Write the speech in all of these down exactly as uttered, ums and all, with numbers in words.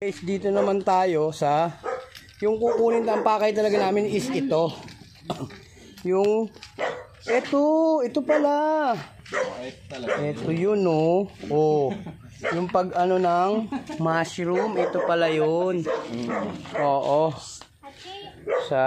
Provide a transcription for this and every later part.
Guys, dito naman tayo sa yung kukunin ng pakay talaga namin is ito. Yung ito, ito pala. Ito yun, no. Oh. Yung pag ano ng mushroom, ito pala yun. Oo. Sa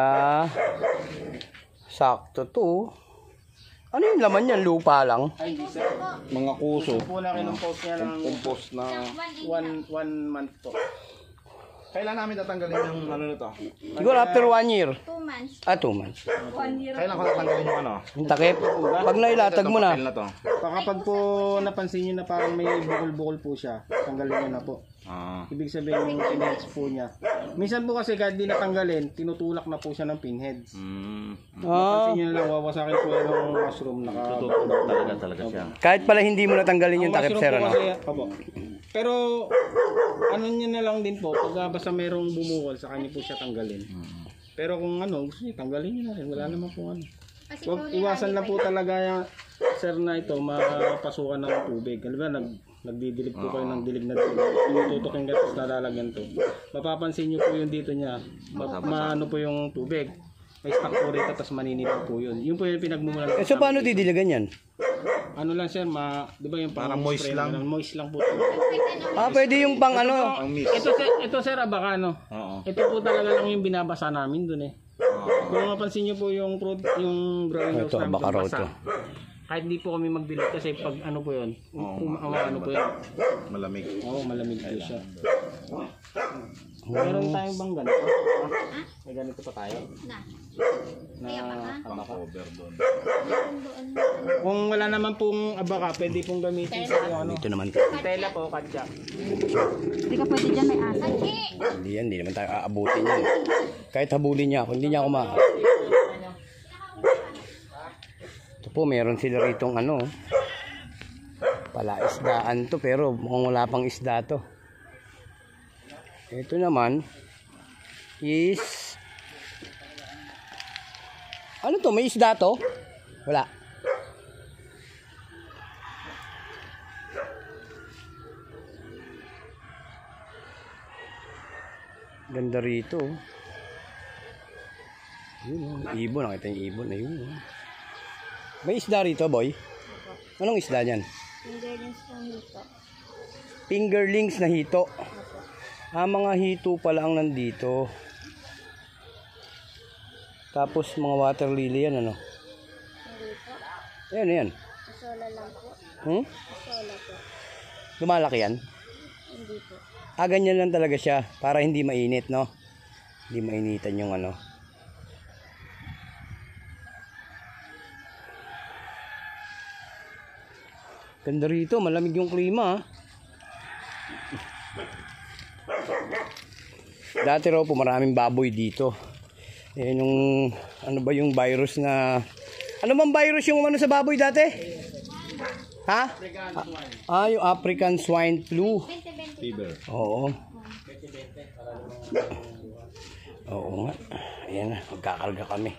sakto to. Ano yung laman yan? Lupa lang? Ay, hindi sir. Mga kuso. Po na kinumpos niya ng Compost na one, one month po. Kailan namin tatanggalin yung ano nito? Siguro after one year. Two months. Ah, two months. One year. Kailan ko tatanggalin yung ano? Yung takip. Pag nailatag mo na. Na to. Kapag po napansin nyo na parang may bukol-bukol po siya, tanggalin nyo na po. ah. Ibig sabihin yung pinheads po niya. Minsan po kasi kahit di natanggalin, tinutulak na po siya ng pinheads. Mm. Ah, Pansin nyo na lang, wawasakin po yung mushroom. Naka, Tutulog talaga talaga siya. kahit pala hindi mo natanggalin yung Ang takip, mushroom sir, po ano? kasi, opo. Pero ano niya na lang din po, pag basta merong bumukol, sa kanya po siya tanggalin. Pero kung ano, gusto niyo, tanggalin niyo na rin. Wala naman po ano. Wag iwasan lang po talaga yung sir na ito, mapasukan ng tubig. Ano ba, nag, nagdidilig po kayo ng dilig na tubig. Tinututok yung gatas na lalagyan to. Mapapansin niyo po yung dito niya, ma, maano po yung tubig. May stock po rito, tapos maninipid po yun. Yun po yung pinagmumulan. Eh, so paano didiligan yan? Ano lang sir, ma, di ba yung Parang moist spray lang. lang. Moist lang po. Ah, pwede yung pang ano. Ang mix. Ito sir, ito sir, abakano. Oo. Ito po talaga lang yung binabasa namin dun eh. Kung mapansin niyo po yung fruit, yung growing house Ito, namin abaka raw basa. to. Kahit hindi po kami magbilog kasi pag ano po yun, um, um, ano po yun, Malamig. oo, malamig po siya. Meron tayong bang ganito? May ganito pa tayo? Na. Na abaka. Cover doon. Kung wala naman pong abaka, pwede pong gamitin sa yung ano. Dito naman to. Tela po, katsa. Hindi ka pwede dyan, may asa. Hindi yan, hindi naman tayo aabutin yan. Kahit habulin niya ako, hindi niya ako ma... Ito po, meron sila ritong ano. Palaisdaan to, pero mukhang wala pang isda to. Ito naman is... Ano to? May isda to? Wala. Ganda rito. Yun, oh. Ibon. Nakita yung ibon na yun. Oh. May isda rito, boy? Anong isda niyan? Fingerlings ng hito. Fingerlings na hito. Ah, mga hito pala ang nandito. Tapos mga water lily yan, ano? Hindi po. Ayan, ayan. Asola lang po. Hmm? Asola po. Lumalaki yan? Hindi po. Ah, ganyan lang talaga siya. Para hindi mainit, no? Hindi mainitan yung ano. Ganda rito. Malamig yung klima, ah. Dati raw po maraming baboy dito. Eh, yung, ano ba yung virus na... Ano bang virus yung ano sa baboy dati? Ha? Ah, yung African swine flu. Fever. Oo. Oo nga. Ayan na, magkakarga kami.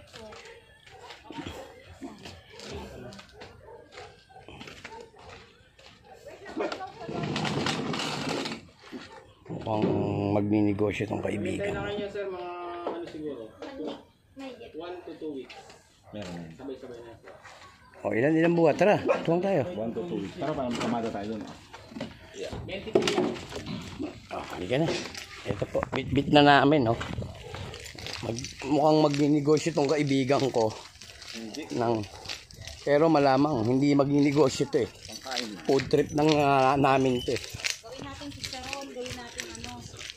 Mukhang magninegosyo itong kaibigan. Kailangan niya sir, mga ano siguro, May get. one to two weeks. Meron yan. Sabay-sabay na. O, ilan ilan buwan? Tara, tuwang tayo. One to two weeks. Para parang kamada tayo doon. twenty-three yan. Oh, halika na. Ito po, bit-bit na namin, no? Mag, mukhang magninegosyo itong kaibigan ko. Ng, pero malamang, hindi magninegosyo ito eh. Food trip ng uh, namin ito eh. Gawin natin chicharon, gawin natin ano.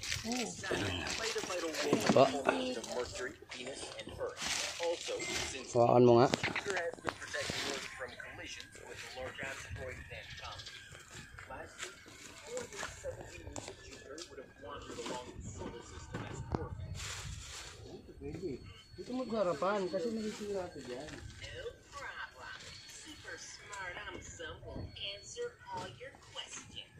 Oh. Hawakan mo nga. Dito magharapan kasi nakikita natin dyan. Super smart, I'm some will answer all your questions.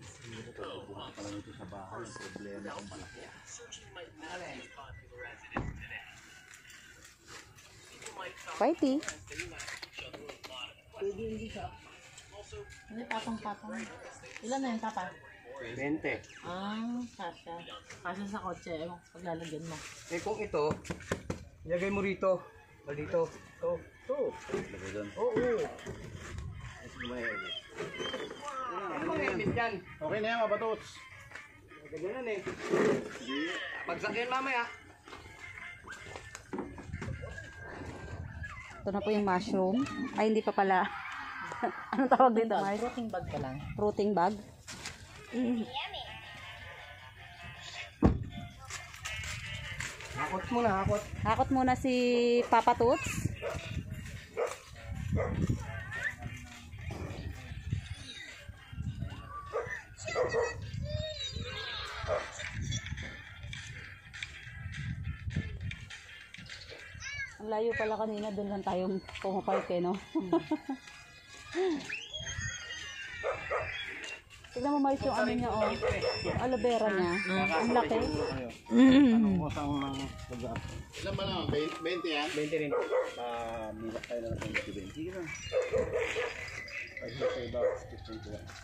Searching might not be as popular as it is today. People might talk Fighty. as they like each other a lot of questions. Also, Ano patong-patong? Ilan na yung papa? twenty. Ah, kasha. Kasha sa kotse, ewan ko paglalagyan mo. Eh kung ito, ilagay mo rito. O dito. Ito. Ito. Lagay doon. Oo. Ano Ano mga helmet yan? Okay na yan, mabatots. Ganyan eh. Pagsakyan mamaya. Ito na po yung mushroom. Ay, hindi pa pala. Anong tawag dito? Bag, protein bag pa lang. Fruiting bag. Hakot muna, hakot. Hakot muna si Papa Toots. Ang layo pala kanina, doon lang tayong pumapark eh, no? Tignan mo mais yung ano niya, oh. Yung aloe vera niya. Ang laki. Anong kusang ng pag-up? Ilan ba naman? twenty yan? twenty rin. Pabilang tayo na ng twenty twenty. Sige na. Pag tayo ba, fifteen ko yan.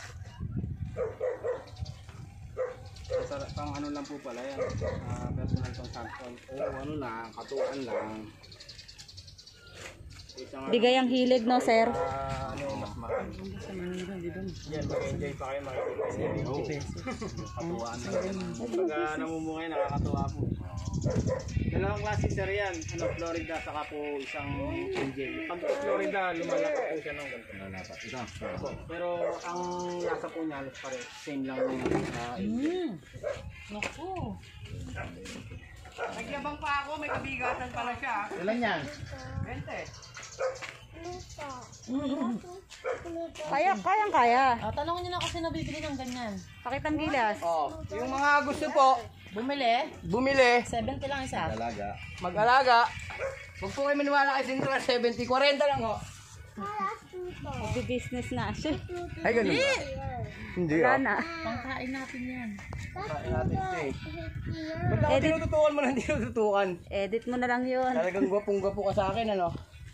Sa pang ano lang po pala yan. Uh, personal consumption. Oo, ano lang, katuan lang. Isang Bigay ang hilig, no, sir? Ah, ano, mas mahal. Yan, mag-enjoy pa kayo makikita niyo. Katuwaan na rin. Pagka namumungay, nakakatuwa po. Dalawang klase sir yan. Ano, Florida, saka po isang angel. Pag po Florida, lumalaki po siya ng ganito. Lalapat. Ito. Opo. Pero ang lasa po niya, halos pare. Same lang yung uh, angel. Naku. Nagyabang pa ako, may kabigatan pala siya. Ilan yan? twenty. Kaya, kayang kaya. Ah, tanongin niyo na kasi nabibili ng ganyan. Pakitang gilas. Oh, yung mga gusto po, Bumili, bumili, seventy lang isa. Dalaga. mag-alaga. Huwag po kayo maniwala kay Sintra, seventy, forty lang ho. Mag-business na siya. Ay, ganun ba? Hindi Wala ah. na. Pangkain natin yan. Kain natin steak. Ba't ako tinututukan mo na hindi tinututukan? Edit mo na lang yun. Talagang gwapong-gwapo ka sa akin, ano?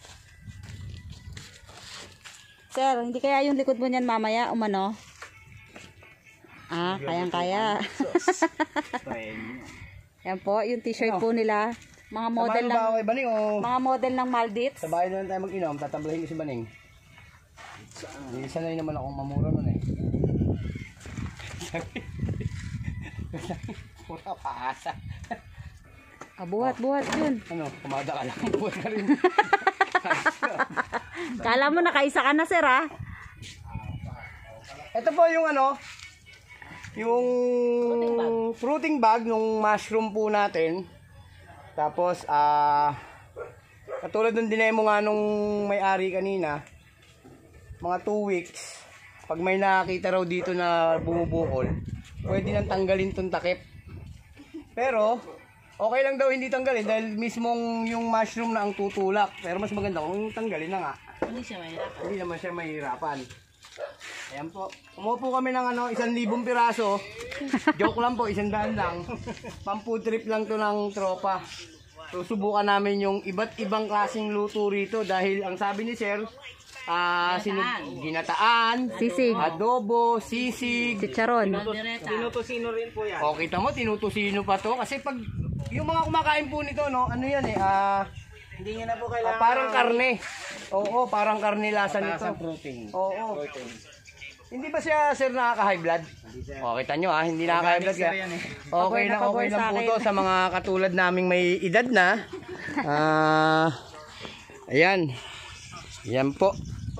Sir, hindi kaya yung likod mo niyan mamaya, umano? Ah, kayang-kaya. Yan po, yung t-shirt po nila. Mga model Samahan mo ng ba ako kay Baning o? mga model ng Maldives. Sa bahay na lang tayo mag-inom, tatablahin ko si Baning. Hindi sanay naman akong mamura nun eh. Pura paasa. Ah, buhat, buhat yun. Ano, kumada ka lang, buhat ka rin. Kala mo nakaisa ka na, sir, ah. Ito po yung ano, yung fruiting bag, yung mushroom po natin. Tapos, ah, katulad ng dinemo nga nung may-ari kanina, mga two weeks, pag may nakakita raw dito na bumubukol, pwede nang tanggalin tong takip. Pero, okay lang daw hindi tanggalin dahil mismong yung mushroom na ang tutulak. Pero mas maganda kung tanggalin na nga. Hindi siya mahirap. Hindi naman siya mahirapan. Ayan po. Kumuha po kami ng ano, isang libong piraso. Joke lang po, isang daan lang. Pang food trip lang to ng tropa. So, subukan namin yung iba't ibang klaseng luto rito dahil ang sabi ni Sir, ah, sinu- ginataan, Sisig. adobo, sisig. Chicharon. Direta. Tinutusino rin po yan. O, kita mo, tinutusino pa to. Kasi pag, yung mga kumakain po nito, no, ano yan eh, ah, Hindi niya na po ah, kailangan. parang karne. Oo, parang karne lasa nito. Sa protein. Oo. Hindi ba siya, sir, nakaka-high blood? O, kita nyo ah, hindi nakaka-high blood. Kaya, okay na, okay lang po to sa mga katulad naming may edad na. Ah, ayan. Yan po.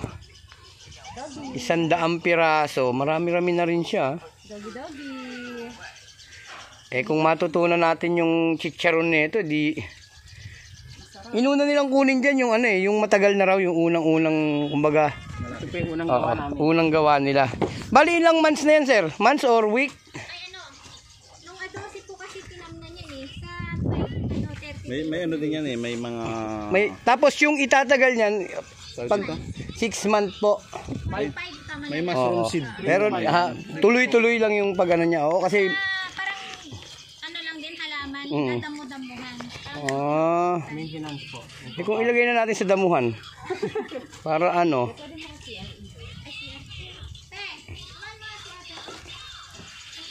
Isang daang piraso. Marami-rami na rin siya. Doggy-doggy. Eh, kung matutunan natin yung chicharon nito, di... Inuna nilang kunin dyan yung ano eh, yung matagal na raw, yung unang-unang, kumbaga, Ito po yung unang oo, gawa namin. unang gawa nila. Bali, ilang months na yan, sir? Months or week? Ay ano, nung adosi po kasi tinamnan yan eh, sa ano, thirty. May, may ano din yan eh, may mga... May, tapos yung itatagal niyan, pag six months po. Five tama May na. mushroom Oo. seed. Pero ha, tuloy-tuloy lang yung pag ano niya. Oo, kasi, Ah, parang ano lang din halaman, Mm. dadamu-damuhan. ah, Maintenance po. eh, kung ilagay na natin sa damuhan, para ano, Te, man mo si ate.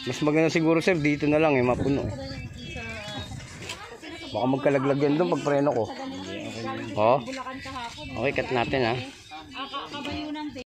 Mas maganda siguro sir, dito na lang eh, mapuno eh. Baka magkalaglag yan doon pag preno ko. Oh. Okay, cut natin ha.